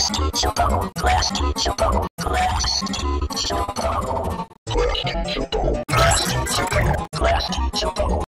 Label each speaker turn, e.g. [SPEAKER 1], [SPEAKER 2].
[SPEAKER 1] Class teachable, class teachable, class teachable, class teachable, class teachable, class teachable.